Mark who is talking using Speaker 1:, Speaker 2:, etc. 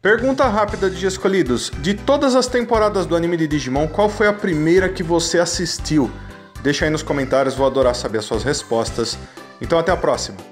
Speaker 1: Pergunta rápida de escolhidos. De todas as temporadas do anime de Digimon, qual foi a primeira que você assistiu? Deixa aí nos comentários, vou adorar saber as suas respostas. Então até a próxima!